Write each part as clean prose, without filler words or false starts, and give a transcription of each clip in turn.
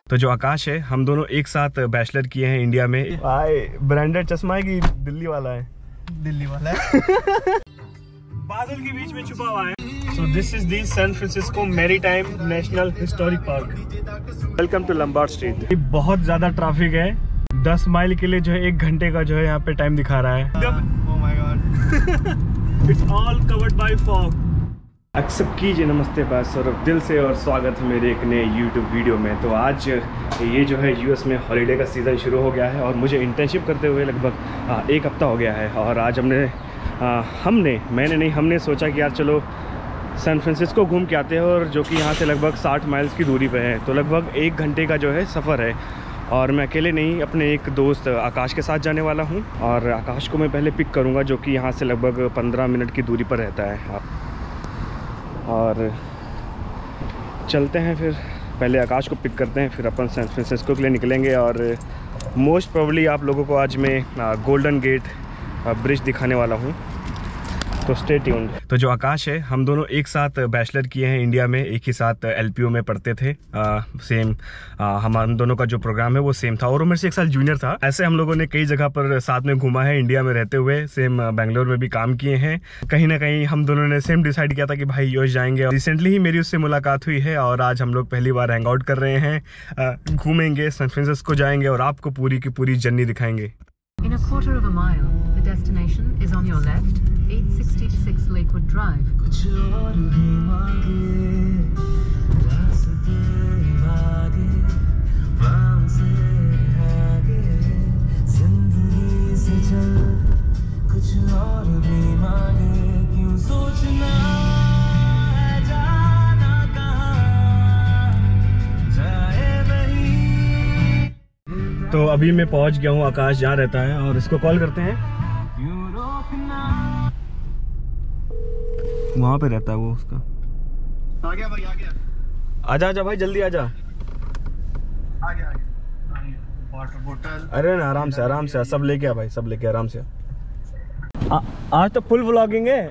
तो जो आकाश है, हम दोनों एक साथ बैचलर किए हैं इंडिया में। भाई ब्रांडेड चश्मा है कि दिल्ली वाला है? दिल्ली वाला है। बादल के बीच में छुपा हुआ है। So this is the San Francisco Maritime National Historic Park. Welcome to Lombard Street. बहुत ज्यादा ट्रैफिक है। 10 माइल के लिए जो है 1 घंटे का जो है यहाँ पे टाइम दिखा रहा है। Oh my God. It's all covered by fog. Accept कीजिए नमस्ते बात सौरभ दिल से और स्वागत है मेरे एक नए YouTube वीडियो में। तो आज ये जो है US में हॉलीडे का सीज़न शुरू हो गया है और मुझे इंटर्नशिप करते हुए लगभग 1 हफ्ता हो गया है। और आज हमने सोचा कि यार चलो सैन फ्रांसिस्को घूम के आते हैं, और जो कि यहाँ से लगभग 60 माइल्स की दूरी पे है। तो लगभग 1 घंटे का जो है सफ़र है। और मैं अकेले नहीं, अपने एक दोस्त आकाश के साथ जाने वाला हूँ। और आकाश को मैं पहले पिक करूँगा, जो कि यहाँ से लगभग 15 मिनट की दूरी पर रहता है। और चलते हैं, फिर पहले आकाश को पिक करते हैं, फिर अपन सैन फ्रांसिस्को के लिए निकलेंगे। और मोस्ट प्रोबेबली आप लोगों को आज मैं गोल्डन गेट ब्रिज दिखाने वाला हूँ, तो स्टे ट्यून्ड। तो जो आकाश है, हम दोनों एक साथ बैचलर किए हैं इंडिया में, एक ही साथ LPO में पढ़ते थे। सेम हम दोनों का जो प्रोग्राम है वो सेम था, और वो मेरे से 1 साल जूनियर था। ऐसे हम लोगों ने कई जगह पर साथ में घूमा है इंडिया में रहते हुए। सेम बेंगलोर में भी काम किए हैं। कहीं ना कहीं हम दोनों ने सेम डिसाइड किया था कि भाई यूएस जाएंगे। रिसेंटली ही मेरी उससे मुलाकात हुई है, और आज हम लोग पहली बार हैंग आउट कर रहे हैं। घूमेंगे, सैन फ्रांसिस्को जाएंगे और आपको पूरी की पूरी जर्नी दिखाएंगे। In a quarter of a mile, the destination is on your left, 866 Lakewood Drive. तो अभी मैं पहुंच गया हूँ आकाश जहाँ रहता है, और इसको कॉल करते हैं। वहाँ पे रहता है वो, उसका। आ गया भाई, आ गया। आजा आजा भाई, जल्दी आजा। आ गया। वाटर बोतल। अरे ना, आराम से सब लेके आ भाई, सब लेके आराम से। आज तो फुल व्लॉगिंग है।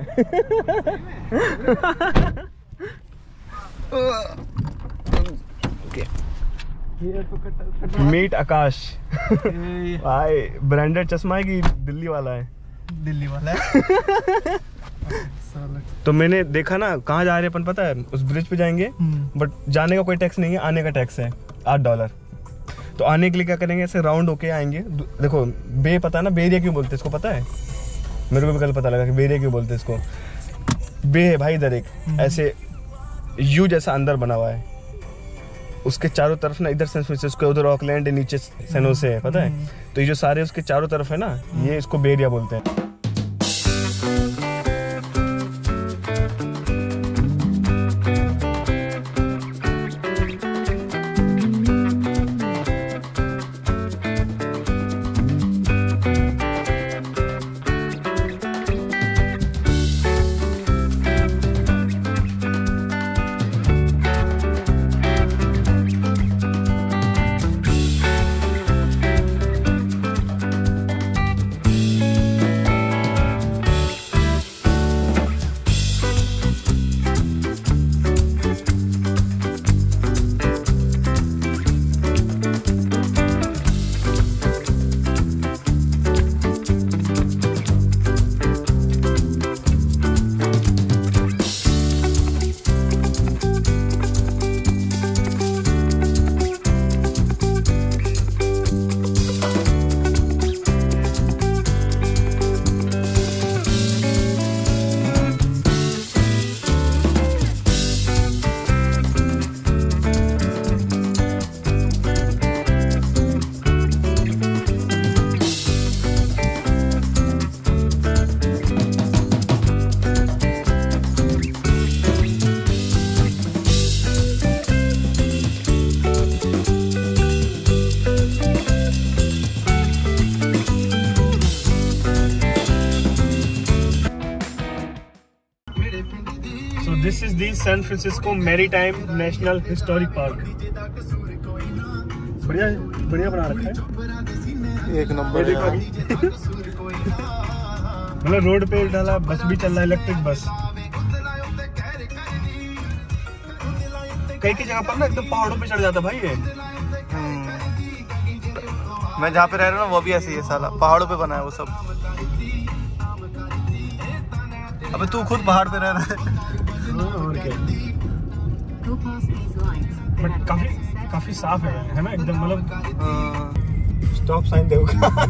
मीट आकाश। भाई ब्रांडेड चश्मा है कि दिल्ली वाला है? दिल्ली वाला है। तो मैंने देखा ना, कहाँ जा रहे हैं अपन पता है? उस ब्रिज पे जाएंगे, बट जाने का कोई टैक्स नहीं है, आने का टैक्स है $8। तो आने के लिए क्या करेंगे, ऐसे राउंड होके आएंगे। देखो बे, पता है ना बे एरिया क्यों बोलते हैं इसको? पता है, मेरे को भी कल पता लगा कि बे एरिया क्यों बोलते हैं इसको। बे है भाई इधर एक ऐसे यू जैसा अंदर बना हुआ है, उसके चारों तरफ ना, इधर सैन फ्रांसिस्को, उधर ऑकलैंड, नीचे सैन होसे है, पता है? तो ये जो सारे उसके चारों तरफ है ना, ये इसको बे एरिया बोलते हैं। This is the San Francisco Maritime National Historic Park. बढ़िया बढ़िया बना रखा है, एक नंबर। मतलब रोड पे डाला, बस भी चल रहा है, इलेक्ट्रिक बस। कई जगह पर ना एकदम पहाड़ों पे चढ़ जाता भाई ये। मैं जहाँ पे रह रहा हूँ वो भी ऐसे ही है साला, पहाड़ों पे बना है वो सब। अबे तू खुद पहाड़ पे रह रहा है। और क्या, बट काफी साफ है ना एकदम, मतलब स्टॉप साइन देखो।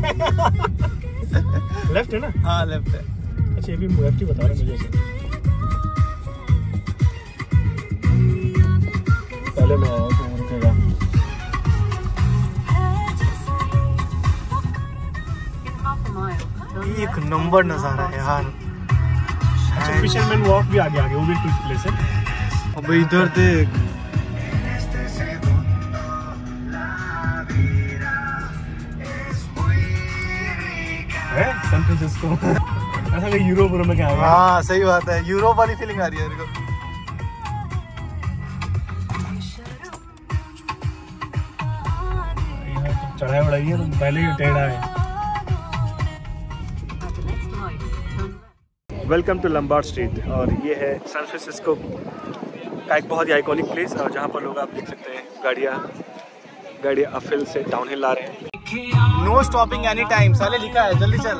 लेफ्ट है ना? हाँ लेफ्ट है। अच्छा ये भी लेफ्ट ही बता रहे मुझे। पहले मैं आया तो रुकेगा। एक नंबर नज़ारा है यार। अच्छा फिशरमैन वॉक भी आगे वो भी टूरिस्ट प्लेस है। अब इधर देख, है सैन फ्रांसिस्को। ऐसा कि यूरोप में क्या आ गया। हाँ सही बात है, यूरोप वाली फीलिंग आ रही है मेरे को। चढ़ाई बढ़ाई है तो पहले ही टेढ़ा है। वेलकम टू लम्बार्ड स्ट्रीट, और ये है सैन फ्रांसिस्को का एक बहुत ही आइकॉनिक प्लेस, और जहाँ पर लोग आप देख सकते हैं गाड़ियाँ अपहिल से डाउनहिल आ रहे हैं। नो स्टॉपिंग एनी टाइम साले लिखा है, जल्दी चल।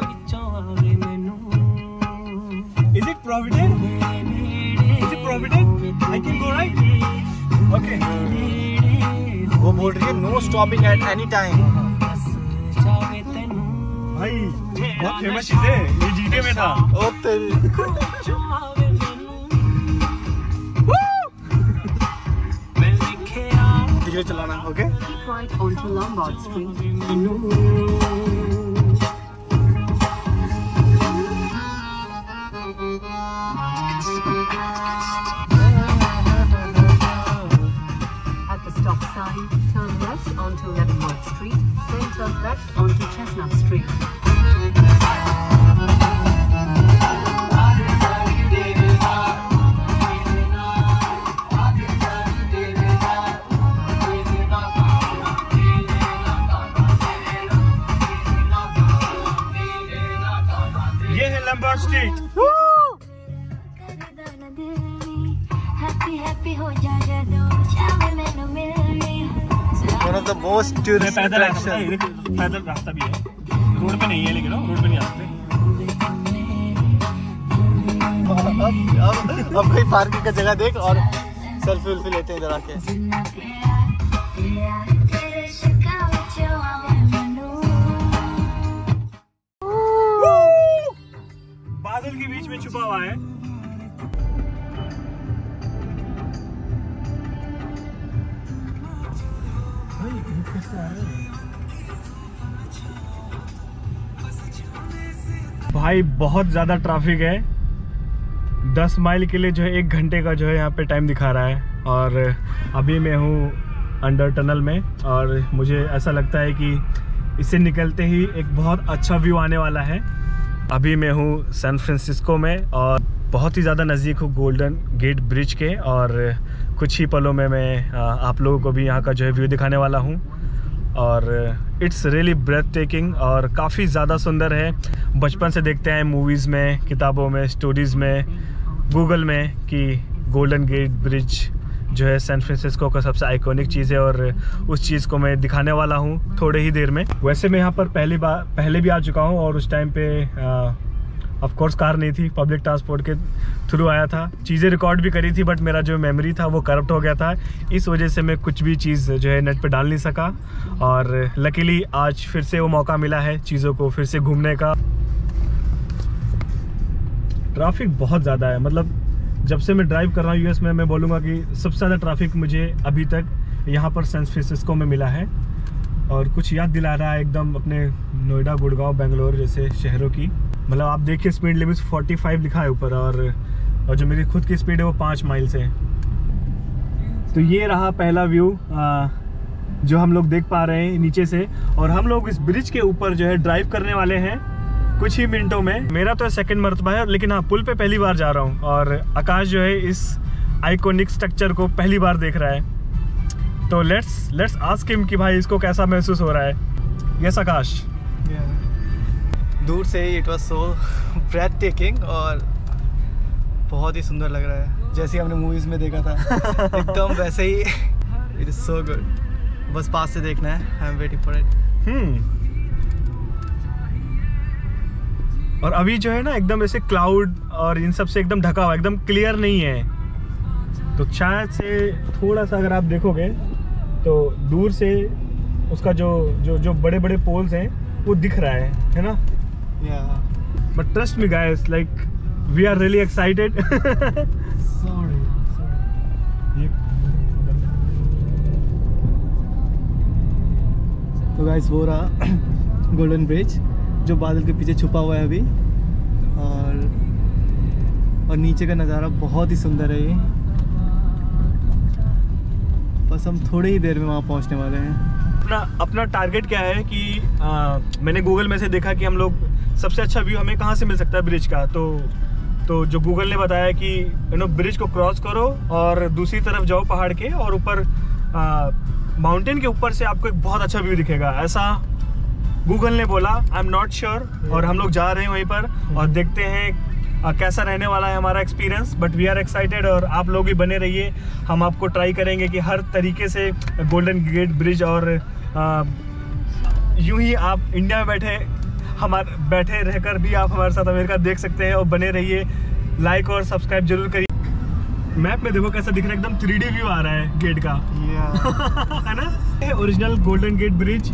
Is it Provident? Is it Provident? I can go right? Okay. वो बोल रही है no stopping at any time. भाई बहुत फेमस चीज है, ये जीटे में था। ओ तेरी। धीरे चलाना, okay? Right onto Lombard Street. At the stop sign, turn left onto Leavenworth Street, then turn left onto Chestnut Street. ये है Lombard street. One of the most tourist पैदल attraction। रास्ता भी है, रोड पे नहीं है, लेकिन रोड पे नहीं आते। अब कोई पार्किंग का जगह देख और सेल्फी वेल्फी लेते हैं इधर आके। बादल के बीच में छुपा हुआ है। भाई बहुत ज़्यादा ट्रैफिक है। 10 माइल के लिए जो है 1 घंटे का जो है यहाँ पे टाइम दिखा रहा है, और अभी मैं हूँ अंडर टनल में, और मुझे ऐसा लगता है कि इससे निकलते ही एक बहुत अच्छा व्यू आने वाला है। अभी मैं हूँ सैन फ्रांसिस्को में, और बहुत ही ज़्यादा नज़दीक हूँ गोल्डन गेट ब्रिज के, और कुछ ही पलों में मैं आप लोगों को भी यहाँ का जो है व्यू दिखाने वाला हूँ। और इट्स रियली ब्रेथ टेकिंग और काफ़ी ज़्यादा सुंदर है। बचपन से देखते हैं मूवीज़ में, किताबों में, स्टोरीज़ में, गूगल में कि गोल्डन गेट ब्रिज जो है सैन फ्रांसिस्को का सबसे आइकॉनिक चीज़ है, और उस चीज़ को मैं दिखाने वाला हूँ थोड़े ही देर में। वैसे मैं यहाँ पर पहले भी आ चुका हूँ, और उस टाइम पे ऑफ कोर्स कार नहीं थी, पब्लिक ट्रांसपोर्ट के थ्रू आया था। चीज़ें रिकॉर्ड भी करी थी, बट मेरा जो मेमोरी था वो करप्ट हो गया था, इस वजह से मैं कुछ भी चीज़ जो है नेट पे डाल नहीं सका। और लकीली आज फिर से वो मौका मिला है चीज़ों को फिर से घूमने का। ट्रैफिक बहुत ज़्यादा है, मतलब जब से मैं ड्राइव कर रहा हूँ यूएस में, मैं बोलूँगा कि सबसे ज़्यादा ट्रैफिक मुझे अभी तक यहाँ पर सैन फ्रांसिस्को में मिला है। और कुछ याद दिला रहा है एकदम अपने नोएडा, गुड़गांव, बेंगलोर जैसे शहरों की। मतलब आप देखिए स्पीड लिमिट 45 लिखा है ऊपर, और जो मेरी खुद की स्पीड है वो 5 माइल से। तो ये रहा पहला व्यू जो हम लोग देख पा रहे हैं नीचे से, और हम लोग इस ब्रिज के ऊपर जो है ड्राइव करने वाले हैं कुछ ही मिनटों में। मेरा तो सेकंड मरतबा है, लेकिन हाँ पुल पे पहली बार जा रहा हूँ, और आकाश जो है इस आइकॉनिक स्ट्रक्चर को पहली बार देख रहा है। तो लेट्स आस्क हिम कि भाई इसको कैसा महसूस हो रहा है। यस आकाश। दूर से ही it was so breathtaking, और बहुत ही सुंदर लग रहा है, जैसे हमने मूवीज में देखा था एकदम वैसे ही। इट इज सो गुड, बस पास से देखना है। I am waiting for it. और अभी जो है ना एकदम ऐसे क्लाउड और इन सब से एकदम ढका हुआ, एकदम क्लियर नहीं है। तो शायद से थोड़ा सा अगर आप देखोगे तो दूर से उसका जो बड़े बड़े पोल्स हैं वो दिख रहा है ना। But trust me guys, like we are really excited. तो गाइस वो रहा गोल्डन ब्रिज जो बादल के पीछे छुपा हुआ है अभी, और नीचे का नज़ारा बहुत ही सुंदर है ये। बस हम थोड़ी ही देर में वहाँ पहुँचने वाले हैं। अपना टारगेट क्या है कि मैंने गूगल में से देखा कि हम लोग सबसे अच्छा व्यू हमें कहाँ से मिल सकता है ब्रिज का। तो जो गूगल ने बताया कि ब्रिज को क्रॉस करो और दूसरी तरफ जाओ पहाड़ के, और ऊपर माउंटेन के ऊपर से आपको एक बहुत अच्छा व्यू दिखेगा, ऐसा गूगल ने बोला। आई एम नॉट श्योर, और हम लोग जा रहे हैं वहीं पर और देखते हैं कैसा रहने वाला है हमारा experience. But we are excited, और आप लोग भी बने रहिए। हम आपको ट्राई करेंगे कि हर तरीके से गोल्डन गेट ब्रिज, और यूं ही आप इंडिया में बैठे रहकर भी आप हमारे साथ अमेरिका देख सकते हैं। और बने रहिए, लाइक और सब्सक्राइब जरूर करिए। मैप में देखो कैसा दिख रहा है, एकदम 3D व्यू आ रहा है गेट का। है ना, ओरिजिनल गोल्डन गेट ब्रिज।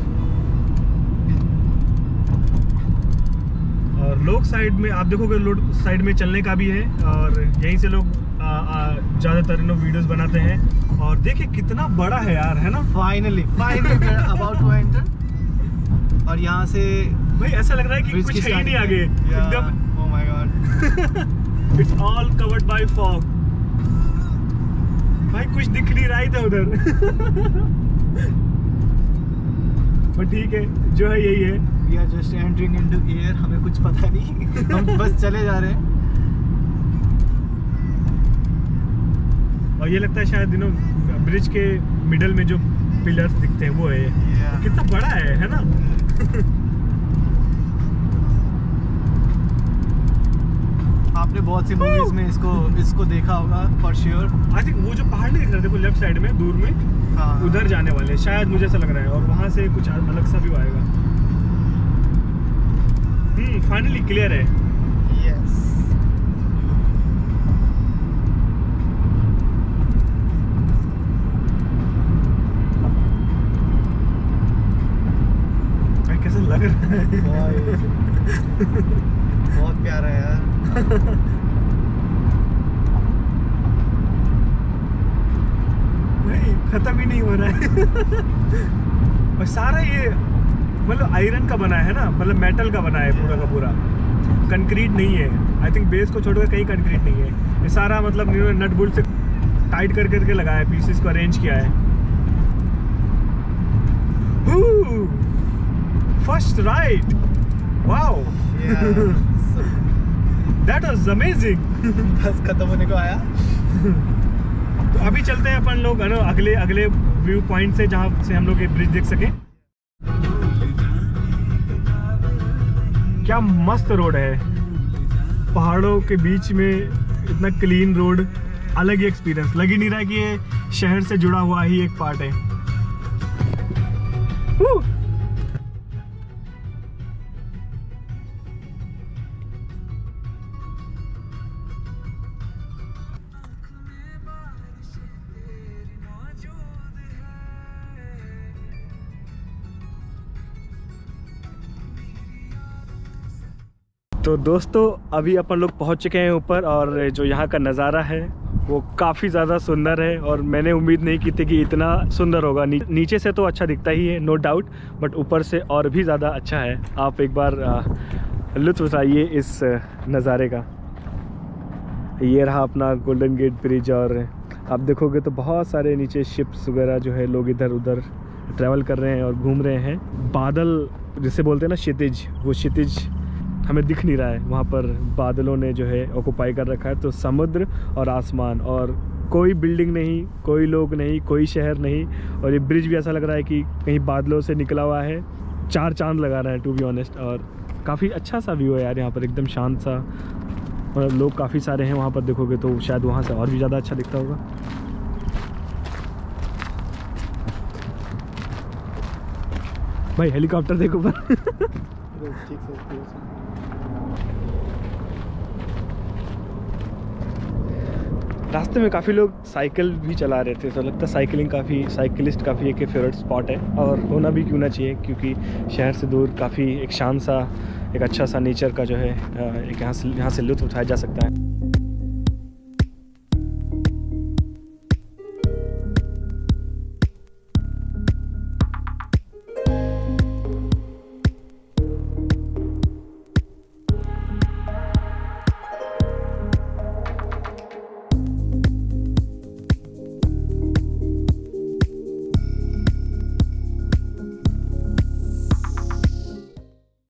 और लोग साइड में आप देखोगे, लोग साइड में चलने का भी है, और यहीं से लोग ज़्यादातर वीडियोस बनाते हैं। और देखिए कितना बड़ा है यार, है ना। फाइनली अबाउट टू एंटर, और यहाँ से भाई ऐसा लग रहा है कि कुछ है ही नहीं आगे, एकदम। Oh my god, it's all covered by fog. भाई कुछ दिख नहीं रहा था उधर। पर ठीक है, जो है यही है। We are just entering into air, हमें कुछ पता नहीं। हम बस चले जा रहे हैं। और ये लगता है शायद ब्रिज के मिडल में जो पिलर्स दिखते हैं वो है। तो कितना बड़ा है ना। आपने बहुत सी मूवीज में इसको देखा होगा फॉर श्योर। आई थिंक वो जो पहाड़ नहीं दिख रहा है, देखो लेफ्ट साइड में दूर में, हाँ, उधर जाने वाले शायद, मुझे ऐसा लग रहा है। और वहां से कुछ अलग सा व्यू आएगा। फाइनली क्लियर है। यस। कैसा लग रहा है। बहुत प्यारा है यार। नहीं, खत्म ही नहीं हो रहा है। और सारा ये मतलब आयरन का बना है ना, मतलब मेटल का बना है पूरा का पूरा, कंक्रीट नहीं है। आई थिंक बेस को छोड़कर कहीं कंक्रीट नहीं है। ये सारा मतलब नट बोल्ट से टाइट कर करके लगाया है, पीसेस को अरेंज किया है। First ride, wow, that was amazing. बस खत्म होने को आया। तो अभी चलते हैं अपन लोग अगले व्यू पॉइंट से, जहाँ से हम लोग ये ब्रिज देख सकें। क्या मस्त रोड है, पहाड़ों के बीच में इतना क्लीन रोड, अलग ही एक्सपीरियंस। लग ही नहीं रहा कि ये शहर से जुड़ा हुआ ही एक पार्ट है। तो दोस्तों अभी अपन लोग पहुंच चुके हैं ऊपर, और जो यहाँ का नज़ारा है वो काफ़ी ज़्यादा सुंदर है। और मैंने उम्मीद नहीं की थी कि इतना सुंदर होगा। नीचे से तो अच्छा दिखता ही है, नो डाउट, बट ऊपर से और भी ज़्यादा अच्छा है। आप एक बार लुत्फ़ उठाइए इस नज़ारे का। ये रहा अपना गोल्डन गेट ब्रिज, और आप देखोगे तो बहुत सारे नीचे शिप्स वगैरह जो है, लोग इधर उधर ट्रैवल कर रहे हैं और घूम रहे हैं। बादल जिसे बोलते हैं ना क्षितिज, वो क्षितिज हमें दिख नहीं रहा है, वहाँ पर बादलों ने जो है ऑक्यूपाई कर रखा है। तो समुद्र और आसमान, और कोई बिल्डिंग नहीं, कोई लोग नहीं, कोई शहर नहीं। और ये ब्रिज भी ऐसा लग रहा है कि कहीं बादलों से निकला हुआ है, चार चांद लगा रहा है टू बी ऑनेस्ट। और काफ़ी अच्छा सा व्यू है यार यहाँ पर, एकदम शांत सा, और लोग काफ़ी सारे हैं वहाँ पर। देखोगे तो शायद वहाँ से और भी ज़्यादा अच्छा दिखता होगा। भाई हेलीकॉप्टर देखो पर। रास्ते में काफ़ी लोग साइकिल भी चला रहे थे, तो लगता है साइकिलिस्ट काफ़ी एक फेवरेट स्पॉट है, और होना भी क्यों ना चाहिए, क्योंकि शहर से दूर काफ़ी एक शांत सा, एक अच्छा सा नेचर का जो है एक यहाँ से लुत्फ़ उठाया जा सकता है।